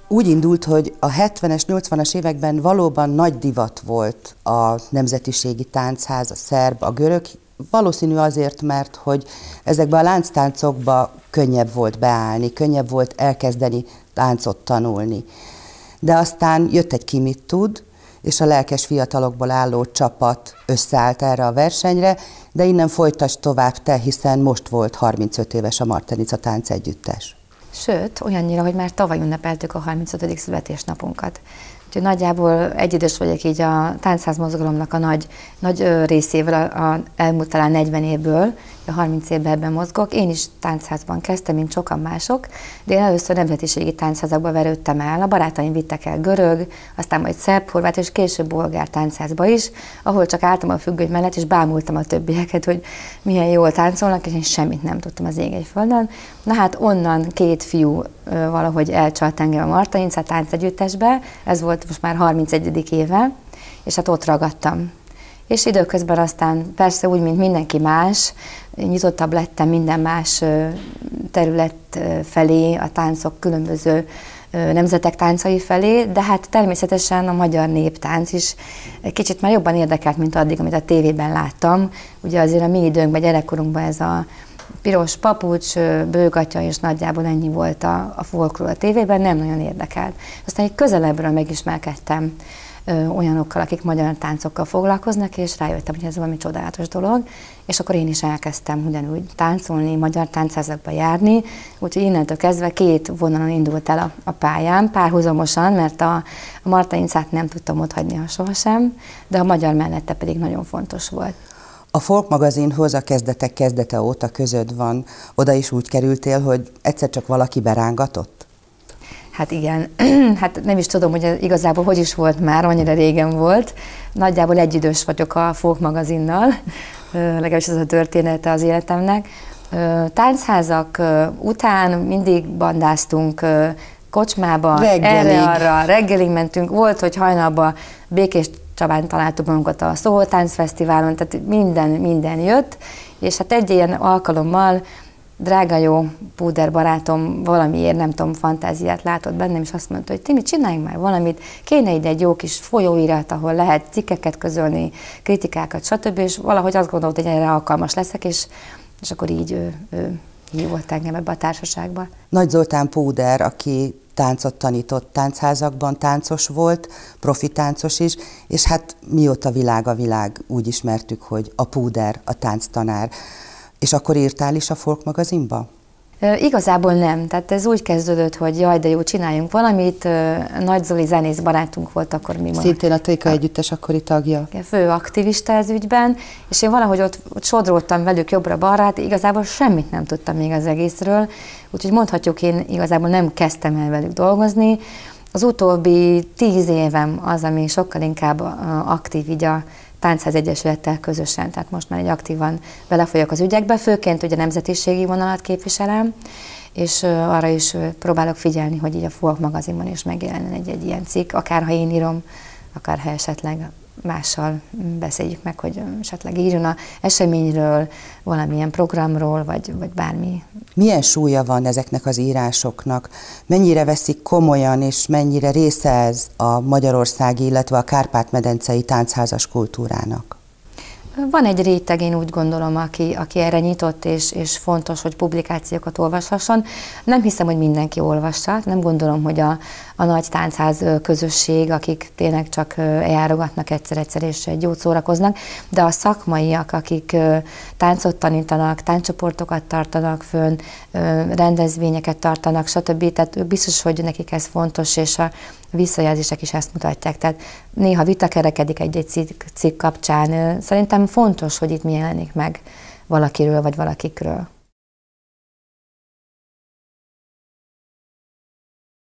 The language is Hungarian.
Úgy indult, hogy a 70-es, 80-as években valóban nagy divat volt a nemzetiségi táncház, a szerb, a görög. Valószínű azért, mert hogy ezekbe a lánctáncokba könnyebb volt beállni, könnyebb volt elkezdeni táncot tanulni. De aztán jött egy Ki mit tud, és a lelkes fiatalokból álló csapat összeállt erre a versenyre, de innen folytasd tovább te, hiszen most volt 35 éves a Martenica Táncegyüttes. Sőt, olyannyira, hogy már tavaly ünnepeltük a 35. születésnapunkat. Úgyhogy nagyjából egyidős vagyok így a táncház mozgalomnak a nagy részével, a elmúlt talán 40 évből, a 30 évben ebben mozgok. Én is táncházban kezdtem, mint sokan mások, de én először nemzetiségi táncházakba verődtem el. A barátaim vittek el görög, aztán majd szerb, horvát és később bolgár táncházba is, ahol csak álltam a függöny mellett, és bámultam a többieket, hogy milyen jól táncolnak, és én semmit nem tudtam az ég egy földön. Na hát onnan két fiú valahogy elcsalt engem a Martenica Táncegyüttesbe, ez volt most már 31. éve, és hát ott ragadtam. És időközben aztán persze úgy, mint mindenki más, nyitottabb lettem minden más terület felé, a táncok különböző nemzetek táncai felé, de hát természetesen a magyar néptánc is kicsit már jobban érdekelt, mint addig, amit a tévében láttam. Ugye azért a mi időnkben, gyerekkorunkban ez a piros papucs, bőgatya, és nagyjából ennyi volt a folklór a tévében, nem nagyon érdekelt. Aztán egy közelebbről megismerkedtem olyanokkal, akik magyar táncokkal foglalkoznak, és rájöttem, hogy ez valami csodálatos dolog, és akkor én is elkezdtem ugyanúgy táncolni, magyar táncházakba járni, úgyhogy innentől kezdve két vonalon indult el a pályám, párhuzamosan, mert a Martenicát nem tudtam otthagyni sohasem, de a magyar mellette pedig nagyon fontos volt. A Folk magazinhoz a kezdetek kezdete óta közöd van. Oda is úgy kerültél, hogy egyszer csak valaki berángatott? Hát igen, hát nem is tudom, hogy igazából hogy is volt már, annyira régen volt. Nagyjából egyidős vagyok a Folk magazinnal, legalábbis ez a története az életemnek. Táncházak után mindig bandáztunk kocsmába, erre-arra, reggelig mentünk. Volt, hogy hajnalban Békés Csabán találtuk magunkat a Soho Táncfesztiválon, tehát minden jött, és hát egy ilyen alkalommal drága jó Púder barátom valamiért, nem tudom, fantáziát látott bennem, és azt mondta, hogy Timi, csináljunk már valamit, kéne ide egy jó kis folyóirat, ahol lehet cikkeket közölni, kritikákat, stb. És valahogy azt gondolt, hogy erre alkalmas leszek, és akkor így ő hívott engem ebbe a társaságba. Nagy Zoltán Púder, aki táncot tanított táncházakban, táncos volt, profi táncos is, és hát mióta a világ, úgy ismertük, hogy a Púder, a tánctanár. És akkor írtál is a Folk magazinba? Igazából nem. Tehát ez úgy kezdődött, hogy jaj, de jó, csináljunk valamit. Nagy Zoli zenész barátunk volt akkor mi. Szintén a Tréka Együttes akkori tagja. Fő aktivista ez ügyben, és én valahogy ott sodródtam velük jobbra-balra, igazából semmit nem tudtam még az egészről, úgyhogy mondhatjuk, én igazából nem kezdtem el velük dolgozni. Az utóbbi 10 évem az, ami sokkal inkább aktív így a Táncház Egyesülettel közösen, tehát most már egy aktívan belefolyok az ügyekbe, főként ugye nemzetiségi vonalat képviselem, és arra is próbálok figyelni, hogy így a Folk magazinban is megjelenjen egy ilyen cikk, akár ha én írom, akár ha esetleg mással beszéljük meg, hogy esetleg írjon az eseményről, valamilyen programról, vagy bármi. Milyen súlya van ezeknek az írásoknak? Mennyire veszik komolyan, és mennyire része ez a magyarországi, illetve a kárpát-medencei táncházas kultúrának? Van egy réteg, én úgy gondolom, aki erre nyitott, és fontos, hogy publikációkat olvashasson. Nem hiszem, hogy mindenki olvassa, nem gondolom, hogy a nagy táncház közösség, akik tényleg csak eljárogatnak egyszer-egyszer és jót szórakoznak, de a szakmaiak, akik táncot tanítanak, táncsoportokat tartanak fönn, rendezvényeket tartanak, stb. Tehát biztos, hogy nekik ez fontos, és a visszajelzések is ezt mutatják. Tehát néha vita kerekedik egy-egy cikk kapcsán. Szerintem fontos, hogy itt mi jelenik meg valakiről vagy valakikről.